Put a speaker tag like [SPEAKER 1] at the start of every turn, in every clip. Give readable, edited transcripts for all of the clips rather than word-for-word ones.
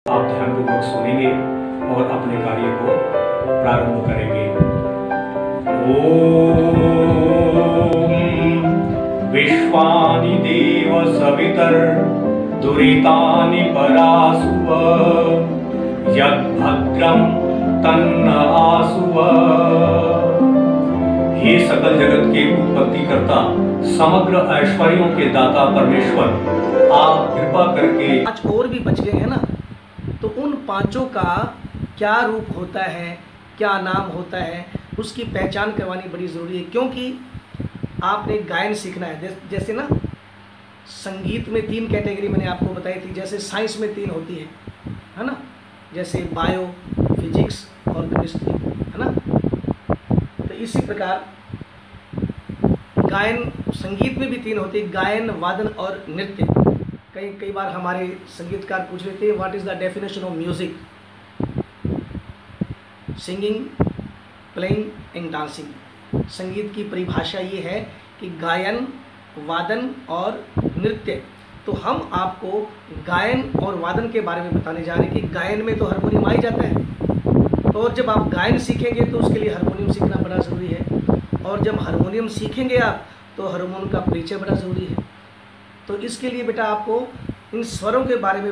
[SPEAKER 1] आप ध्यानपूर्वक सुनेंगे और अपने कार्य को प्रारंभ करेंगे। ओम विश्वानि देव सवितर दुरितानि परासुव यद्भद्रं तन्न आसुव। हे सकल जगत के उत्पत्तिकर्ता, समग्र ऐश्वर्यों के दाता परमेश्वर, आप कृपा करके।
[SPEAKER 2] 5 और भी बच गए हैं ना, तो उन 5 का क्या रूप होता है, क्या नाम होता है, उसकी पहचान करवानी बड़ी ज़रूरी है। क्योंकि आपने गायन सीखना है। जैसे ना संगीत में 3 कैटेगरी मैंने आपको बताई थी, जैसे साइंस में 3 होती है ना, जैसे बायो, फिजिक्स और केमिस्ट्री, है ना। तो इसी प्रकार गायन संगीत में भी 3 होती है, गायन, वादन और नृत्य। कई बार हमारे संगीतकार पूछ लेते हैं, what is the definition of music? Singing, playing and dancing. संगीत की परिभाषा ये है कि गायन, वादन और नृत्य। तो हम आपको गायन और वादन के बारे में बताने जा रहे हैं कि गायन में तो हारमोनियम आ ही जाता है, तो और जब आप गायन सीखेंगे तो उसके लिए हारमोनियम सीखना बड़ा ज़रूरी है, और जब हारमोनियम सीखेंगे आप तो हारमोनियम का परिचय बड़ा ज़रूरी है। तो इसके लिए बेटा आपको इन स्वरों के बारे में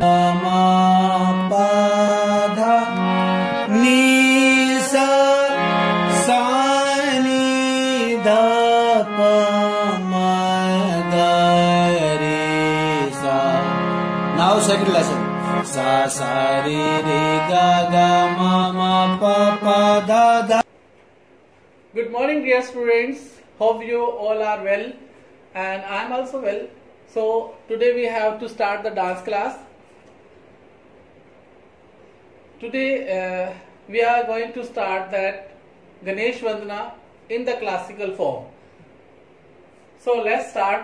[SPEAKER 3] Now second lesson. Sa sa re re ga ga ma ma pa pa da da.
[SPEAKER 4] Good morning, dear students. Hope you all are well, and I am also well. So today we have to start the dance class. Today we are going to start that Ganesh Vandana in the classical form. So let's start.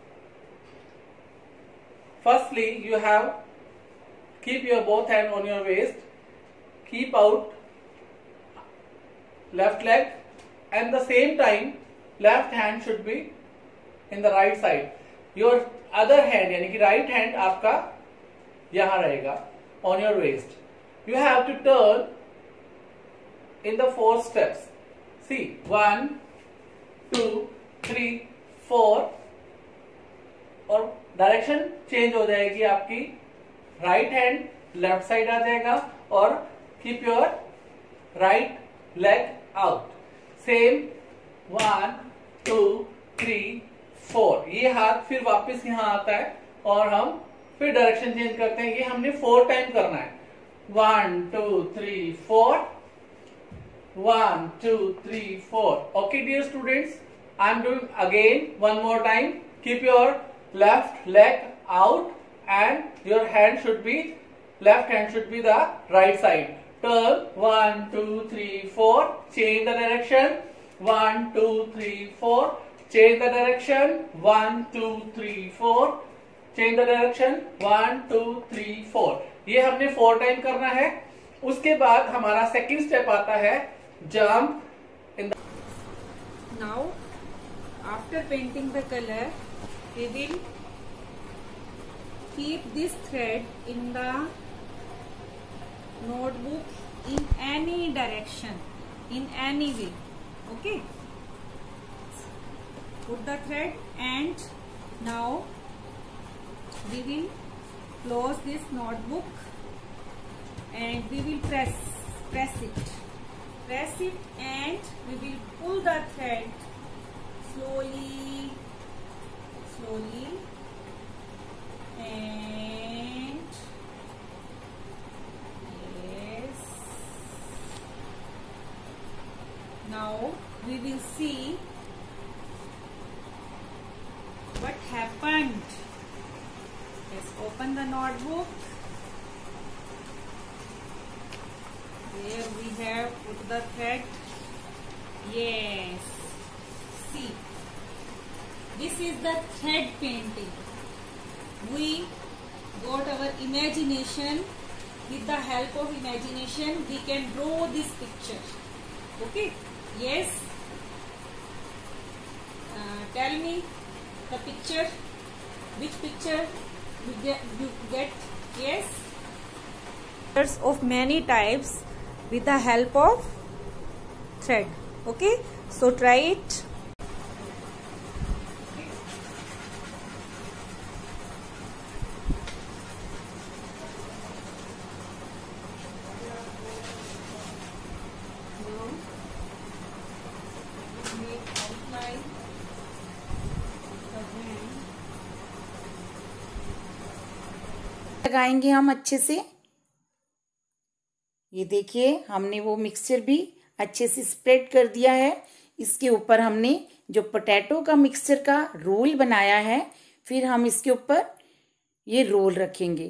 [SPEAKER 4] Firstly, you have keep your both hand on your waist, keep out left leg, and the same time left hand should be in the right side. Your other hand यानी कि right hand आपका यहाँ रहेगा on your waist. You have to turn in the 4 steps. See, 1, 2, 3, 4, और direction change हो जाएगी आपकी। Right hand left side आ जाएगा और keep your right leg out. Same 1, 2, 3, 4। ये हाथ फिर वापस यहाँ आता है और हम फिर डायरेक्शन चेंज करते हैं। ये हमने 4 टाइम करना है। 1, 2, 3, 4, 1, 2, 3, 4। Okay dear students, I am doing again one more time. Keep your left leg out and your hand should be, left hand should be the right side. Turn 1, 2, 3, 4. Change the direction. 1, 2, 3, 4. Change the direction. 1, 2, 3, 4. Change the direction. 1, 2, 3, 4. ये हमने 4 time करना है। उसके बाद हमारा second step आता है jump in the.
[SPEAKER 5] Now after painting the color, we will keep this thread in the notebook in any direction, in any way. Okay, put the thread, and now we will close this notebook and we will press it, and we will pull the thread slowly, and yes, now we will see what happened. Let's open the notebook. There we have put the thread. Yes, see, this is the thread painting. We got our imagination. With the help of imagination, we can draw this picture. Okay? Yes. Tell me the picture. Which picture you get? Yes. of many types with the help of thread. Okay, so try it.
[SPEAKER 6] लगाएंगे हम अच्छे से। ये देखिए हमने वो mixture भी अच्छे से स्प्रेड कर दिया है। इसके ऊपर हमने जो पोटैटो का मिक्सचर का रोल बनाया है, फिर हम इसके ऊपर ये रोल रखेंगे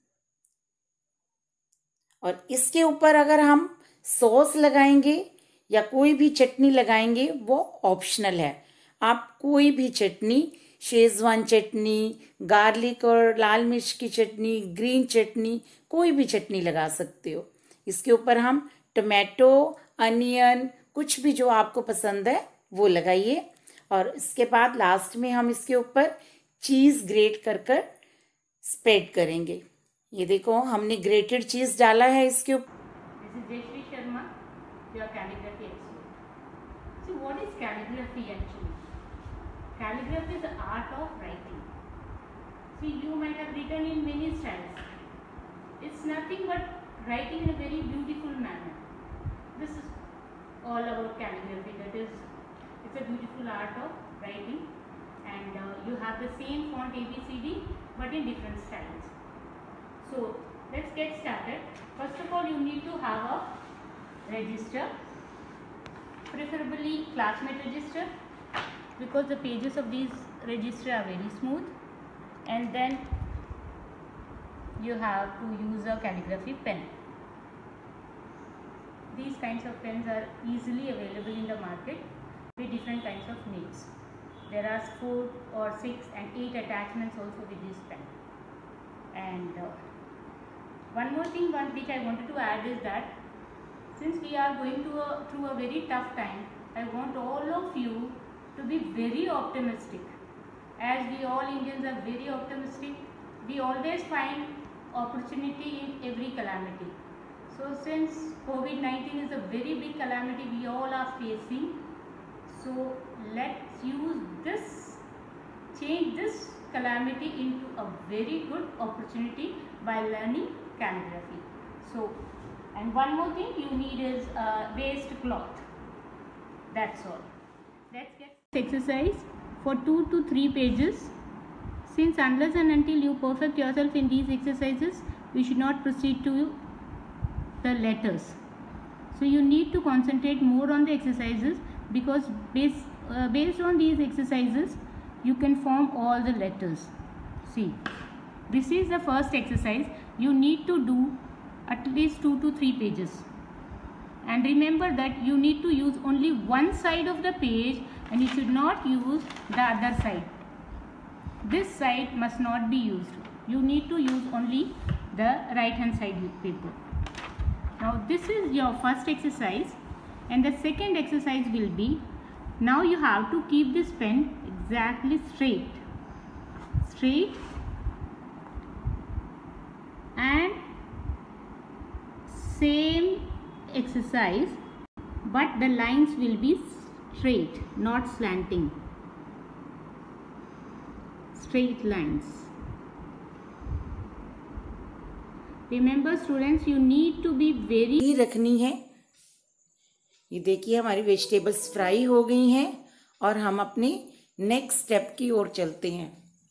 [SPEAKER 6] और इसके ऊपर अगर हम सॉस लगाएंगे या कोई भी चटनी लगाएंगे वो ऑप्शनल है। आप कोई भी चटनी, शेजवान चटनी, गार्लिक और लाल मिर्च की चटनी, ग्रीन चटनी, कोई भी चटनी लगा सकते हो। इसके ऊपर हम टमाटो, अनियन, कुछ भी जो आपको पसंद है वो लगाइए। और इसके बाद लास्ट में हम इसके ऊपर चीज़ ग्रेट कर कर स्प्रेड करेंगे। ये देखो हमने ग्रेटेड चीज़ डाला है इसके ऊपर।
[SPEAKER 7] This is Jayashree Sharma, your calligraphy expert. So what is calligraphy actually? Calligraphy is the art of writing. See, you might have written in many styles. It's nothing but writing in a very beautiful manner. This is all about calligraphy. That is, it's a beautiful art of writing, and you have the same font ABCD but in different styles. So let's get started. First of all, you need to have a register, preferably classmate register, because the pages of these register are very smooth. And then you have to use a calligraphy pen. These kinds of pens are easily available in the market with different kinds of names. There are 4 or 6 and 8 attachments also with this pen. And one more thing which I wanted to add is that since we are going through a very tough time, I want all of you to be very optimistic. As we all Indians are very optimistic, we always find opportunity in every calamity. So since COVID-19 is a very big calamity we all are facing, so let's use this, change this calamity into a very good opportunity by learning calligraphy. So, and one more thing you need is waste cloth. That's all. Let's get exercise for 2 to 3 pages. Since unless and until you perfect yourself in these exercises, you should not proceed to the letters. So you need to concentrate more on the exercises, because based on these exercises you can form all the letters. See, this is the first exercise. You need to do at least 2 to 3 pages, and remember that you need to use only one side of the page and you should not use the other side. This side must not be used. You need to use only the right hand side paper. Now this is your first exercise, and the second exercise will be, now you have to keep this pen exactly straight and same exercise, but the lines will be straight, not slanting. Straight lines. Remember students, you need to be very
[SPEAKER 6] ही रखनी है। ये देखिए हमारी vegetables fry हो गई हैं और हम अपने नेक्स्ट स्टेप की ओर चलते हैं।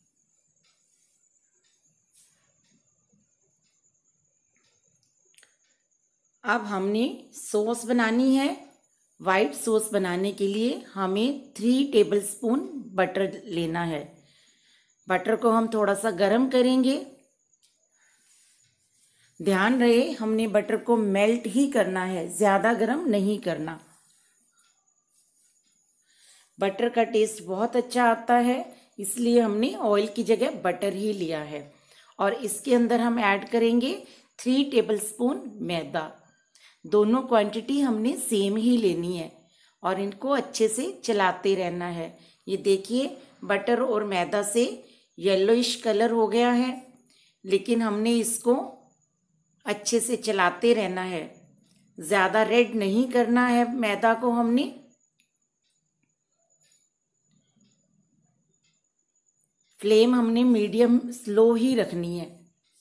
[SPEAKER 6] अब हमने सॉस बनानी है। वाइट सॉस बनाने के लिए हमें 3 टेबलस्पून बटर लेना है। बटर को हम थोड़ा सा गरम करेंगे। ध्यान रहे हमने बटर को मेल्ट ही करना है, ज़्यादा गरम नहीं करना। बटर का टेस्ट बहुत अच्छा आता है, इसलिए हमने ऑयल की जगह बटर ही लिया है। और इसके अंदर हम ऐड करेंगे 3 टेबलस्पून मैदा। दोनों क्वांटिटी हमने सेम ही लेनी है और इनको अच्छे से चलाते रहना है। ये देखिए बटर और मैदा से येलोइश कलर हो गया है, लेकिन हमने इसको अच्छे से चलाते रहना है। ज्यादा रेड नहीं करना है मैदा को हमने। फ्लेम हमने मीडियम स्लो ही रखनी है।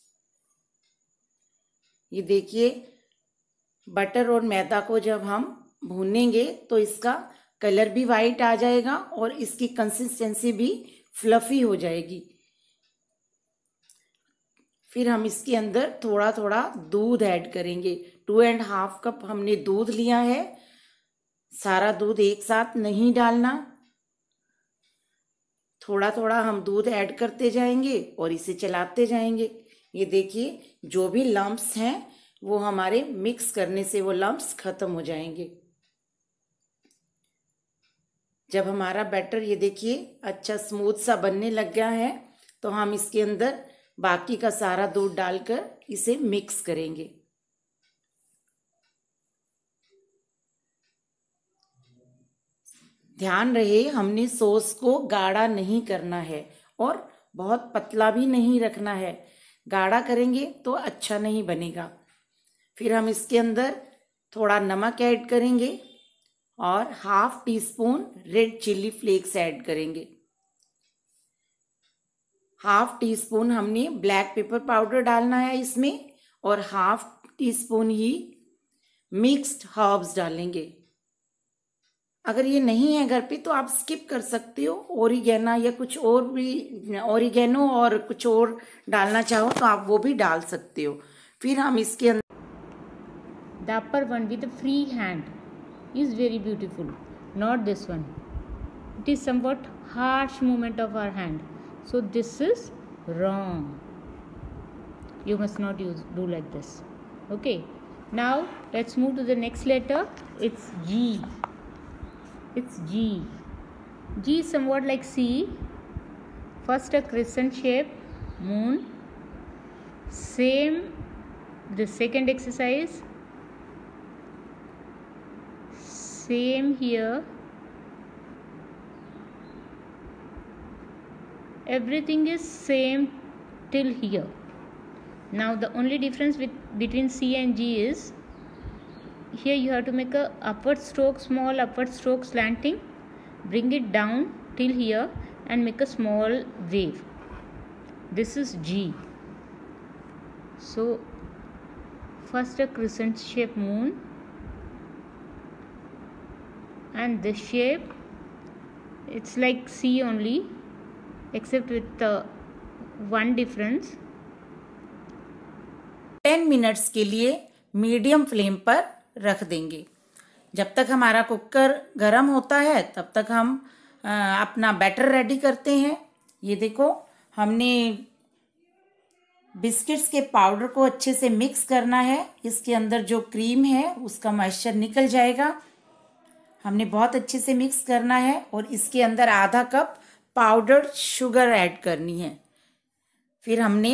[SPEAKER 6] ये देखिए बटर और मैदा को जब हम भूनेंगे तो इसका कलर भी वाइट आ जाएगा और इसकी कंसिस्टेंसी भी फ्लफी हो जाएगी। फिर हम इसके अंदर थोड़ा थोड़ा दूध ऐड करेंगे। 2.5 कप हमने दूध लिया है। सारा दूध एक साथ नहीं डालना, थोड़ा थोड़ा हम दूध ऐड करते जाएंगे और इसे चलाते जाएंगे। ये देखिए जो भी लम्प्स हैं वो हमारे मिक्स करने से वो लम्प्स खत्म हो जाएंगे। जब हमारा बैटर ये देखिए अच्छा स्मूथ सा बनने लग गया है तो हम इसके अंदर बाकी का सारा दूध डालकर इसे मिक्स करेंगे। ध्यान रहे हमने सॉस को गाढ़ा नहीं करना है और बहुत पतला भी नहीं रखना है। गाढ़ा करेंगे तो अच्छा नहीं बनेगा। फिर हम इसके अंदर थोड़ा नमक ऐड करेंगे और 1/2 teaspoon red chilli flakes add करेंगे। 1/2 टीस्पून हमने ब्लैक पेपर पाउडर डालना है इसमें और 1/2 टीस्पून ही मिक्स्ड हर्ब्स डालेंगे। अगर ये नहीं है घर पे तो आप स्किप कर सकते हो। ओरिगेनो या कुछ और भी, ओरिगेनो और कुछ और डालना चाहो तो आप वो भी डाल सकते हो। फिर हम इसके अंदर
[SPEAKER 7] The upper one with a free hand is very beautiful, not this one. It is somewhat harsh movement of our hand, so this is wrong. You must not do like this. Okay, now let's move to the next letter. It's G. It's G. G is somewhat like C. First a crescent shape, moon. Same the second exercise. Same here. Everything is same till here. Now the only difference between C and G is here you have to make a upward stroke, small upward stroke slanting, bring it down till here and make a small wave. This is G. So first a crescent shape moon, and this shape it's like C only except with one difference.
[SPEAKER 6] 10 minutes के लिए medium flame पर रख देंगे। जब तक हमारा cooker गर्म होता है तब तक हम अपना बैटर रेडी करते हैं। ये देखो हमने बिस्किट्स के पाउडर को अच्छे से मिक्स करना है। इसके अंदर जो क्रीम है उसका मॉइस्चर निकल जाएगा। हमने बहुत अच्छे से मिक्स करना है और इसके अंदर आधा कप पाउडर्ड शुगर ऐड करनी है। फिर हमने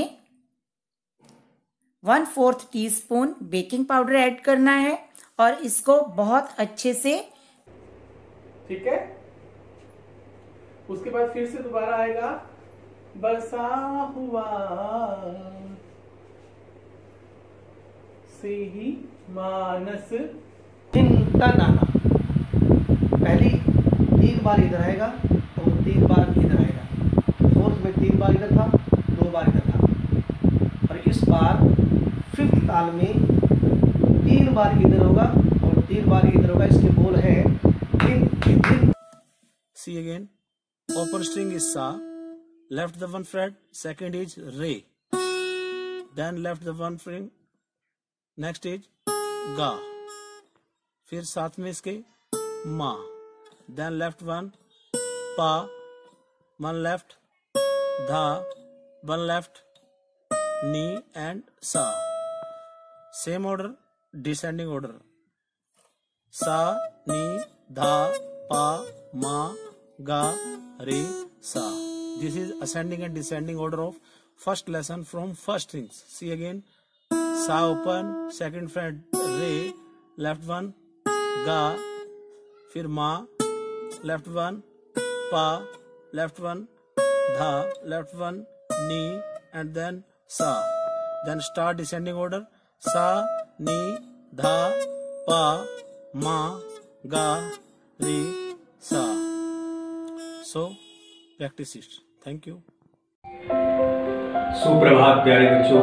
[SPEAKER 6] 1/4 टीस्पून बेकिंग पाउडर ऐड करना है और इसको बहुत अच्छे से,
[SPEAKER 4] ठीक है। उसके बाद फिर से दोबारा आएगा बरसा हुआ से ही मानस
[SPEAKER 2] चिंता नाना। पहली 3 बार इधर आएगा और 3 बार इधर आएगा। फोर्थ में 3 बार इधर था, 2 बार इधर था और इस बार 5th ताल में 3 बार इधर होगा और 3 बार इधर होगा। इसके बोल है दिन दिन।
[SPEAKER 3] See again. Open string is sa. Left the 1 fret. Second is re. Then left the 1 string. Next is ga. फिर साथ में इसके ma. Then left 1 pa. 1 left dha. 1 left ni and sa. Same order, descending order. Sa, ni, dha, pa, ma, ga, re, sa. This is ascending and descending order of first lesson from first strings. See again. Sa open, second fret re, left one ga, फिर ma, left one pa, left one dha, left one ni, and then sa. Then start descending order. सा नी धा पा मा गा रे सा. So practice it. Thank you.
[SPEAKER 1] सुप्रभात प्यारे बच्चों।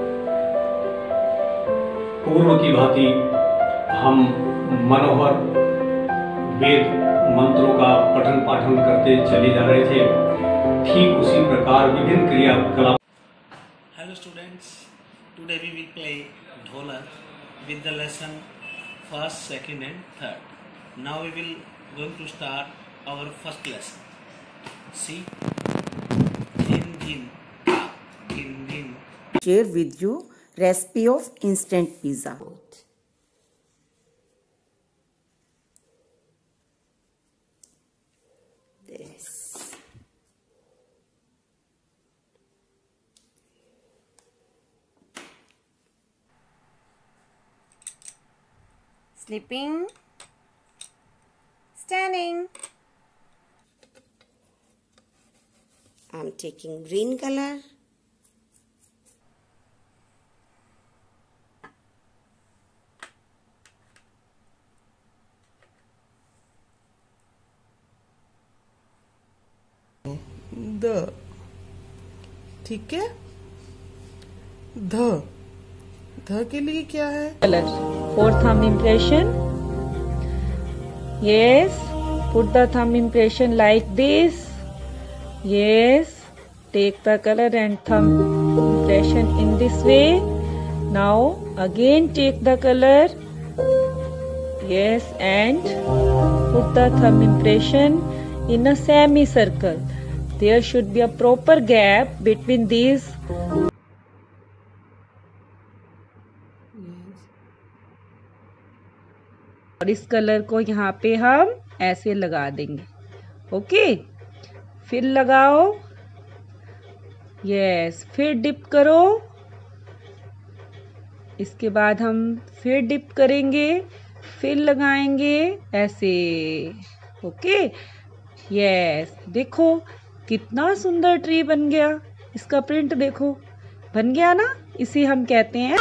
[SPEAKER 1] पूर्व की भांति हम मनोहर वेद मंत्रों का पठन पाठन करते चले जा रहे थे। ठीक उसी प्रकार विभिन्न क्रियाकलाप।
[SPEAKER 3] Hello students, today we will play Dholak with the lesson first, second and third. Now we will going to start our first lesson. See, din din ka, din din.
[SPEAKER 6] Share with you recipe of instant pizza. This.
[SPEAKER 5] Sleeping, standing.
[SPEAKER 8] I'm taking green color.
[SPEAKER 9] The, ठीक है। ध के लिए क्या है?
[SPEAKER 5] Color for thumb impression. Yes, put the thumb impression like this. Yes, take the color and thumb impression in this way. Now again take the color. Yes, and put the thumb impression in a semicircle. There should be a proper gap between these. और इस colour को यहाँ पे हम ऐसे लगा देंगे। Okay, फिर लगाओ। यस, फिर डिप करो। इसके बाद हम फिर डिप करेंगे, फिर लगाएंगे ऐसे। ओके, यस, देखो कितना सुंदर ट्री बन गया। इसका प्रिंट देखो, बन गया ना। इसे हम कहते हैं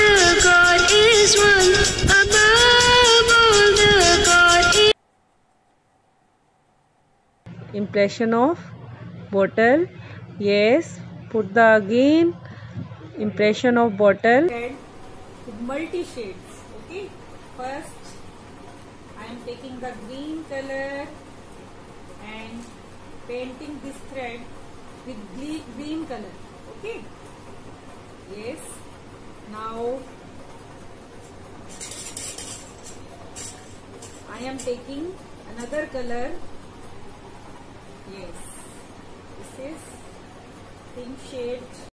[SPEAKER 5] impression of bottle. Yes, put the again impression of bottle. With multi shades. Okay, first I am taking the green color and painting this thread with green color. Okay, yes, now I am taking another color. Yes, this is pink shade.